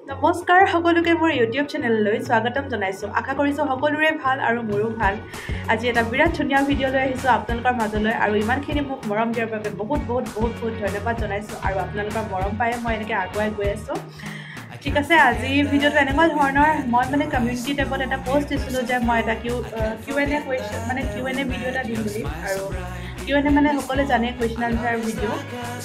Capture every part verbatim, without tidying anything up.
নমস্কাৰ সকলোকে মোৰ ইউটিউব চেনেললৈ স্বাগতম জনাইছো আশা কৰিছো সকলোৰে ভাল আৰু মোৰো ভাল আজি এটা বিৰাট ধুনীয়া ভিডিও লৈ আহিছো আপোনালোকৰ মাজলৈ আৰু ইমানখিনি মোক মৰম দিয়াৰ বাবে বহুত বহুত বহুত বহুত ধন্যবাদ জনাইছো আৰু আপোনালোকৰ মৰম পাই মই এনেকৈ আগুৱাই গৈ আছো ঠিক আছে আজি ভিডিওটো এনেকুৱা ধৰণৰ মই মানে কমিউনিটি টেবত এটা পোষ্ট দিছিলো যে মই এটা Q Q N A question মানে কিউ এন এ ভিডিও এটা দিম বুলি আৰু কিউ এন এ মানে সকলোৱে জানে কুৱেশ্যন আনচাৰ ভিডিও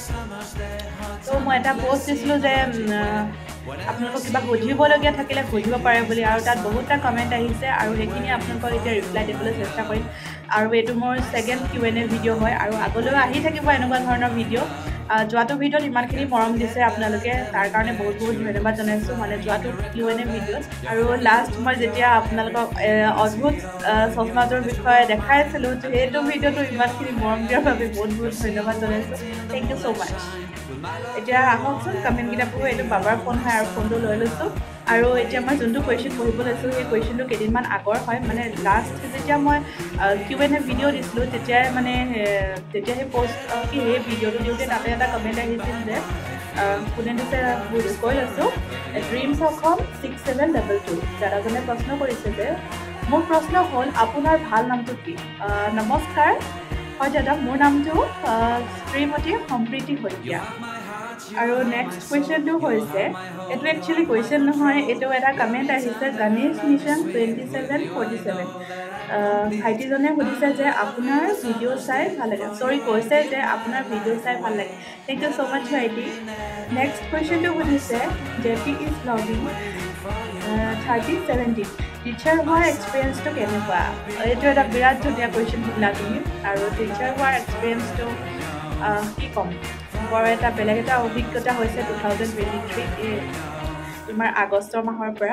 তো মই এটা পোষ্ট দিছিলো যে আপোনালোকক কিবা সুধিবলগীয়া থাকিলে সুধিব পাৰে বুলি আৰু তাত বহুতটা কমেণ্ট আহিছে আৰু সেইখিনি আপোনালোকক এতিয়া ৰিপ্লাই দিবলৈ চেষ্টা কৰিম আৰু এইটো মোৰ second Q N A video' হয় আৰু আগলৈও আহি থাকিব এনেকুৱা ধৰণৰ ভিডিঅ' যোৱাটো ভিডিঅ'ত ইমানখিনি মৰম দিছে আপোনালোকে তাৰ কাৰণে বহুত বহুত ধন্যবাদ জনাইছোঁ মানে যোৱাটো কিউ এন এ ভিডিঅ'ত আৰু লাষ্ট মই যেতিয়া আপোনালোকক অদ্ভুত চশমাযোৰ বিষয়ে দেখাইছিলোঁ সেইটো ভিডিঅ'টো ইমানখিনি মৰম দিয়াৰ বাবে বহুত বহুত ধন্যবাদ জনাইছোঁ থেংক ইউ ছ' মাছ এতিয়া আহকচোন কমেণ্টকেইটা পঢ়োঁ এইটো বাবাৰ ফোন হয় আৰু ফোনটো লৈ লৈছোঁ আৰু এতিয়া মই যোনটো কুৱেশ্যন পঢ়িব লৈছোঁ সেই কুৱেশ্যনটো কেইদিনমান আগৰ হয় মানে লাষ্ট যেতিয়া মই কিউ এন এ ভিডিঅ' দিছিলোঁ তেতিয়াই মানে তেতিয়া সেই পষ্ট কি সেই ভিডিঅ'টো দিওঁতে তাতে এটা কমেণ্ট আহিছিল যে কোনে দিছে কৈ লৈছোঁ dreams Assam six seven double two দাদাজনে প্ৰশ্ন কৰিছে যে মোৰ প্ৰশ্ন হ'ল আপোনাৰ ভাল নামটো কি নমস্কাৰ হয় দাদা মোৰ নামটো শ্ৰীমতী সম্প্ৰীতি শইকীয়া আৰু নেক্সট কুৱেশ্যনটো হৈছে এইটো একচুৱেলি কুৱেশ্যন নহয় এইটো এটা কমেণ্ট আহিছে গণেশ মিছন টুৱেণ্টি ছেভেন ফৰ্টি ছেভেন ভাইটিজনে সুধিছে যে আপোনাৰ ভিডিঅ' চাই ভাল লাগে চৰি কৈছে যে আপোনাৰ ভিডিঅ' চাই ভাল লাগে থেংক ইউ ছ' মাছ ভাইটি নেক্সট কুৱেশ্যনটো সুধিছে J P is blogging thirty seventeen teacher হোৱাৰ এক্সপিৰিয়েঞ্চটো কেনেকুৱা এইটো এটা বিৰাট ধুনীয়া কুৱেশ্যন সুধিলা তুমি আৰু টিচাৰ হোৱাৰ এক্সপিৰিয়েঞ্চটো কি ক'ম বৰ এটা বেলেগ এটা অভিজ্ঞতা হৈছে টু থাউজেণ্ড টুৱেণ্টি থ্ৰী এই তোমাৰ আগষ্টৰ মাহৰ পৰা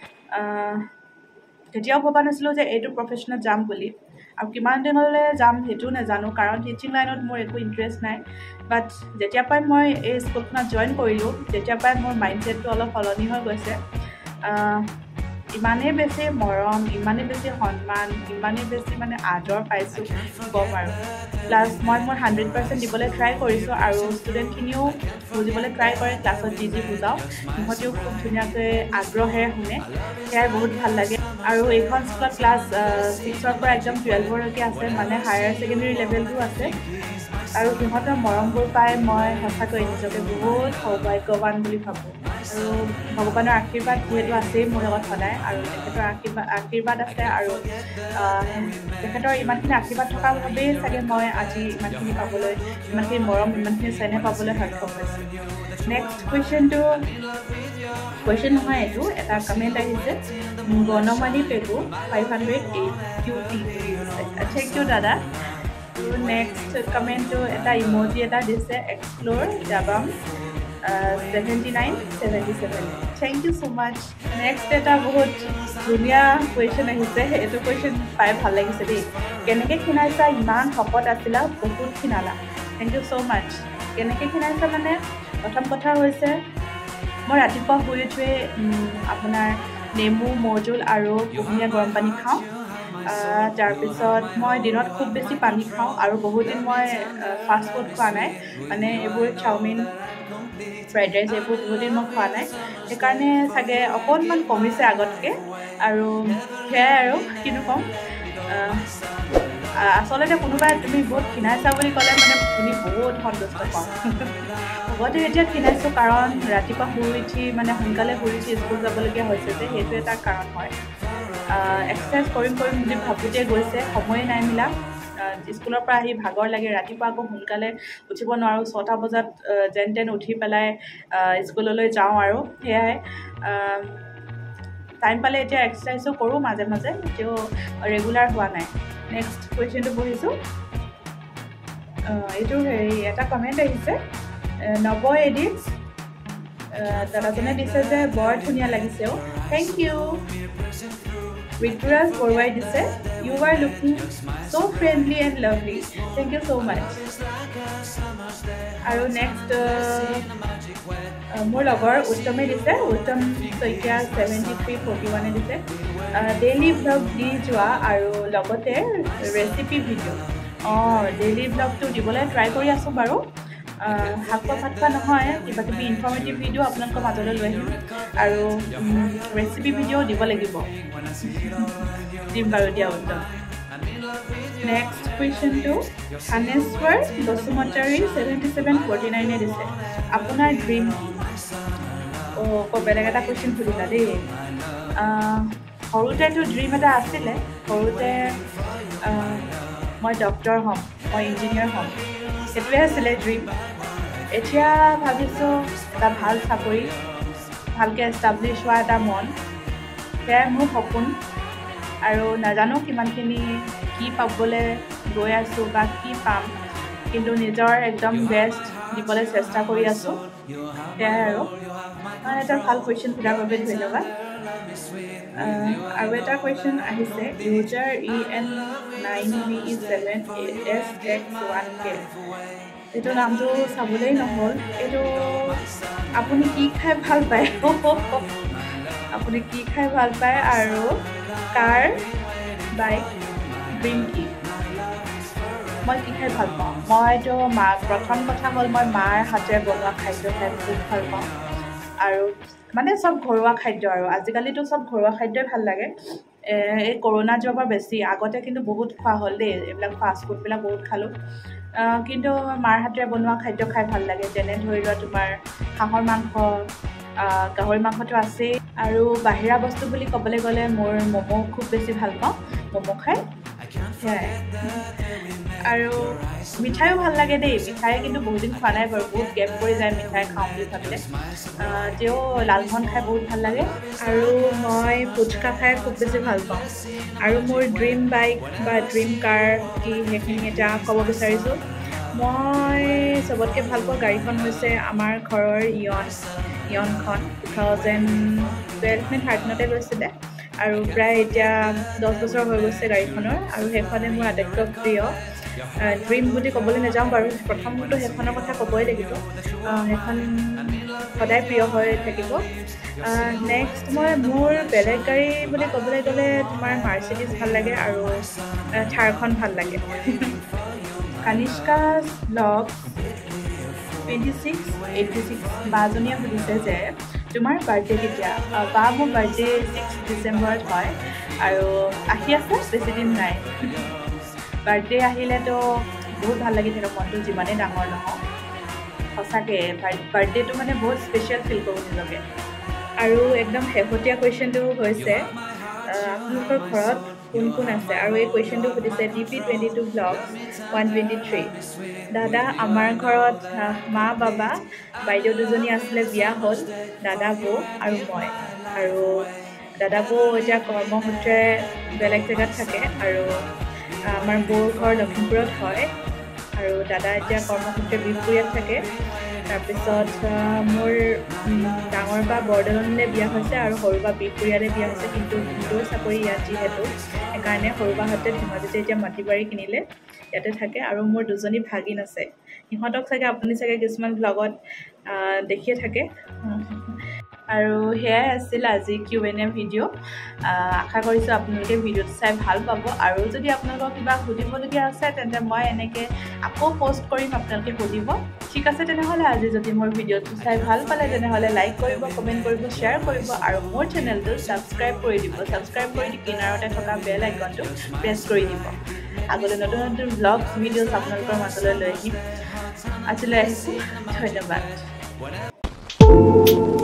তেতিয়াও ভবা নাছিলোঁ যে এইটো প্ৰফেশ্যনত যাম বুলি আৰু কিমান দিনলৈ যাম সেইটোও নাজানো কাৰণ টিচিং লাইনত মোৰ একো ইণ্টাৰেষ্ট নাই বাট যেতিয়াৰ পৰাই মই এই স্কুলখনত জইন কৰিলোঁ তেতিয়াৰ পৰাই মোৰ মাইণ্ডছেটটো অলপ সলনি হৈ গৈছে ইমানেই বেছি মৰম ইমানেই বেছি সন্মান ইমানেই বেছি মানে আদৰ পাইছোঁ ক'ম আৰু প্লাছ মই মোৰ হাণ্ড্ৰেড পাৰ্চেণ্ট দিবলৈ ট্ৰাই কৰিছোঁ আৰু ষ্টুডেণ্টখিনিও বুজিবলৈ ট্ৰাই কৰে ক্লাছত যি যি বুজাওঁ সিহঁতেও খুব ধুনীয়াকৈ আগ্ৰহেৰে শুনে সেয়াই বহুত ভাল লাগে আৰু এইখন স্কুলত ক্লাছ ছিক্সৰ পৰা একদম টুৱেলভলৈকে আছে মানে হায়াৰ ছেকেণ্ডেৰী লেভেলটো আছে আৰু সিহঁতৰ মৰমবোৰ পাই মই সঁচাকৈ নিজকে বহুত সৌভাগ্যৱান বুলি ভাবোঁ আৰু ভগৱানৰ আশীৰ্বাদ যিহেতু আছেই মোৰ লগত সদায় আৰু তেখেতৰ আশীৰ্বাদ আশীৰ্বাদ আছে আৰু তেখেতৰ ইমানখিনি আশীৰ্বাদ থকাৰ বাবেই চাগে মই আজি ইমানখিনি পাবলৈ ইমানখিনি মৰম ইমানখিনি চেনেহ পাবলৈ সক্ষম হৈছোঁ নেক্সট কুৱেশ্যনটো কুৱেশ্যন নহয় এইটো এটা কমেণ্ট আহিছে Banamali Pegu five hundred eight Q T thank you দাদা আৰু নেক্সট কমেণ্টটো এটা ইম'জি এটা দিছে এক্সপ্ল'ৰ ডাবাম seventy nine seventy seven thank you so' much next এটা বহুত ধুনীয়া কুৱেশ্যন আহিছে এইটো কুৱেশ্যন পাই ভাল লাগিছে দেই কেনেকৈ ক্ষীণাইছা ইমান শকত আছিলা বহুত ক্ষীণালা থেংক ইউ ছ' মাছ কেনেকৈ ক্ষীণাইছা মানে প্ৰথম কথা হৈছে মই ৰাতিপুৱা শুই উঠোৱে আপোনাৰ নেমু মৌজোল আৰু কুহুমীয়া গৰম পানী খাওঁ তাৰপিছত মই দিনত খুব বেছি পানী খাওঁ আৰু বহুত দিন মই ফাষ্ট ফুড খোৱা নাই মানে এইবোৰ চাওমিন ফ্ৰাইড ৰাইচ এইবোৰ বহুত দিন মই খোৱা নাই সেইকাৰণে চাগে অকণমান কমিছে আগতকৈ আৰু সেয়াই আৰু কিনো ক'ম আচলতে কোনোবাই তুমি বহুত ক্ষীণাইছা বুলি ক'লে মানে শুনি বহুত সন্তুষ্ট পাওঁ লগতে এতিয়া ক্ষীণাইছোঁ কাৰণ ৰাতিপুৱা শুই উঠি মানে সোনকালে শুই উঠি স্কুল যাবলগীয়া হৈছে যে সেইটো এটা কাৰণ হয় এক্সাৰচাইজ কৰিম কৰিম বুলি ভাবোঁতে গৈছে সময়ে নাই মিলা স্কুলৰ পৰা আহি ভাগৰ লাগে ৰাতিপুৱা আকৌ সোনকালে উঠিব নোৱাৰোঁ ছটা বজাত যেন তেন উঠি পেলাই স্কুললৈ যাওঁ আৰু সেয়াই টাইম পালে এতিয়া এক্সাৰচাইজো কৰোঁ মাজে মাজে এতিয়াও ৰেগুলাৰ হোৱা নাই নেক্সট কুৱেশ্যনটো পঢ়িছোঁ এইটো হেৰি এটা কমেণ্ট আহিছে নৱ এডিটছ দাদাজনে দিছে যে বৰ ধুনীয়া লাগিছে অ' থেংক ইউ ঋতুৰাজ বৰুৱাই দিছে you are looking so' friendly and lovely thank you so' much আৰু নেক্সট মোৰ লগৰ উত্তমে দিছে Uttam Saikia seventy three forty ওৱানে দিছে ডেইলি ব্লগ দি যোৱা আৰু লগতে ৰেচিপি ভিডিঅ' অঁ ডেইলি ব্লগটো দিবলৈ ট্ৰাই কৰি আছোঁ বাৰু শাকোৱা ভাতোৱা নহয় কিবা কিবি ইনফৰ্মেটিভ ভিডিঅ' আপোনালোকৰ মাজলৈ লৈ আহিম আৰু ৰেচিপি ভিডিঅ' দিব লাগিব দিম বাৰু দিয়া উত্তৰ নেক্সট কুৱেশ্যনটো Thaneswar Basumatary seventy seven forty নাইনে দিছে আপোনাৰ ড্ৰিম কি অঁ আকৌ বেলেগ এটা কুৱেশ্যন সুধিলা দেই সৰুতেতো ড্ৰিম এটা আছিলে সৰুতে মই ডক্টৰ হ'ম মই ইঞ্জিনিয়াৰ হ'ম সেইটোৱে আছিলে ড্ৰিম এতিয়া ভাবিছোঁ এটা ভাল চাকৰি ভালকৈ এষ্টাব্লিছ হোৱা এটা মন সেয়াই মোৰ সপোন আৰু নাজানো কিমানখিনি কি পাবলৈ গৈ আছোঁ বা কি পাম কিন্তু নিজৰ একদম বেষ্ট দিবলৈ চেষ্টা কৰি আছোঁ সেয়াই আৰু এটা ভাল কুৱেশ্যন সোধাৰ বাবে ধন্যবাদ আৰু এটা কুৱেশ্যন আহিছে user E N nine B E seven S X one K এইটো নামটো চাবলৈ নহ'ল এইটো আপুনি কি খাই ভাল পায় আপুনি কি খাই ভাল পায় আৰু কাৰ বাইক ড্ৰিম কি মই কি খাই ভাল পাওঁ মইতো মা প্ৰথম কথা হ'ল মই মাৰ হাতেৰে বনোৱা খাদ্য খাই বহুত ভাল পাওঁ আৰু মানে চব ঘৰুৱা খাদ্য আৰু আজিকালিতো চব ঘৰুৱা খাদ্যই ভাল লাগে এই কৰোণা যোৱাৰ পৰা বেছি আগতে কিন্তু বহুত খোৱা হ'ল দেই এইবিলাক ফাষ্ট ফুডবিলাক বহুত খালোঁ কিন্তু মাৰ হাতেৰে বনোৱা খাদ্য খাই ভাল লাগে যেনে ধৰি লোৱা তোমাৰ হাঁহৰ মাংস গাহৰি মাংসটো আছেই আৰু বাহিৰা বস্তু বুলি ক'বলৈ গ'লে মোৰ ম'ম' খুব বেছি ভাল পাওঁ ম'ম' খাই সেয়াই আৰু মিঠাইও ভাল লাগে দেই মিঠাই কিন্তু বহুত দিন খোৱা নাই বাৰু বহুত গেপ পৰি যায় মিঠাই খাওঁ বুলি ভাবিলে তেও লালমোহন খাই বহুত ভাল লাগে আৰু মই ফুচকা খাই খুব বেছি ভাল পাওঁ আৰু মোৰ ড্ৰিম বাইক বা ড্ৰিম কাৰ কি সেইখিনি এতিয়া ক'ব বিচাৰিছোঁ মই চবতকৈ ভাল পোৱা গাড়ীখন হৈছে আমাৰ ঘৰৰ ইয়ন ইয়নখন টু থাউজেণ্ড টুৱেল্ভ নে থাৰ্টিনতে লৈছিলে আৰু প্ৰায় এতিয়া দহ বছৰ হৈ গৈছে গাড়ীখনৰ আৰু সেইখনে মোৰ আটাইতকৈ প্ৰিয় ড্ৰিম বুলি ক'বলৈ নাযাওঁ বাৰু প্ৰথমতো সেইখনৰ কথা ক'বই লাগিব সেইখন সদায় প্ৰিয় হৈ থাকিব নেক্সট মই মোৰ বেলেগ গাড়ী বুলি ক'বলৈ গ'লে তোমাৰ মাৰ্চিডিজ ভাল লাগে আৰু থাৰখন ভাল লাগে Kanishka blog twenty six eighty six বাজনীয়ে সুধিছে যে তোমাৰ বাৰ্থডে কেতিয়া বা মোৰ বাৰ্থডে ছিক্স ডিচেম্বৰত হয় আৰু আহি আছে বেছিদিন নাই বাৰ্থডে আহিলেতো বহুত ভাল লাগি থাকে মনটো যিমানেই ডাঙৰ নহওক সঁচাকৈ বাৰ্থডেটো মানে বহুত স্পেচিয়েল ফিল কৰোঁ নিজকে আৰু একদম শেহতীয়া কুৱেশ্যনটো হৈছে আপোনালোকৰ ঘৰত কোন কোন আছে আৰু এই কুৱেশ্যনটো সুধিছে D P twenty two block one twenty three দাদা আমাৰ ঘৰত মা বাবা বাইদেউ দুজনী আছিলে বিয়া হ'ল দাদা বৌ আৰু মই আৰু দাদা বৌ এতিয়া কৰ্মসূত্ৰে বেলেগ জেগাত থাকে আৰু আমাৰ বৌৰ ঘৰ লখিমপুৰত হয় আৰু দাদা এতিয়া কৰ্মসূত্ৰে বিহপুৰীয়াত থাকে তাৰপিছত মোৰ ডাঙৰ বা বৰদলনিলৈ বিয়া হৈছে আৰু সৰু বা বিহপুৰীয়ালৈ বিয়া হৈছে কিন্তু ভিনদেউৰ চাকৰি ইয়াত যিহেতু সেইকাৰণে সৰু বাহঁতে ধেমাজিতে এতিয়া মাটি বাৰী কিনিলে ইয়াতে থাকে আৰু মোৰ দুজনী ভাগিন আছে সিহঁতক চাগে আপুনি চাগে কিছুমান ব্লগত দেখিয়ে থাকে আৰু সেয়াই আছিল আজি কিউ এন এ ভিডিঅ' আশা কৰিছোঁ আপোনালোকে ভিডিঅ'টো চাই ভাল পাব আৰু যদি আপোনালোকক কিবা সুধিবলগীয়া আছে তেন্তে মই এনেকৈ আকৌ পষ্ট কৰিম আপোনালোকে সুধিব ঠিক আছে তেনেহ'লে আজি যদি মোৰ ভিডিঅ'টো চাই ভাল পালে তেনেহ'লে লাইক কৰিব কমেণ্ট কৰিব শ্বেয়াৰ কৰিব আৰু মোৰ চেনেলটো ছাবস্ক্ৰাইব কৰি দিব ছাবস্ক্ৰাইব কৰি দি কিনাৰতে থকা বেল আইকনটো প্ৰেছ কৰি দিব আগলৈ নতুন নতুন ব্লগ ভিডিঅ'ছ আপোনালোকৰ মাজলৈ লৈ আহিম আজিলৈ আহিছোঁ ধন্যবাদ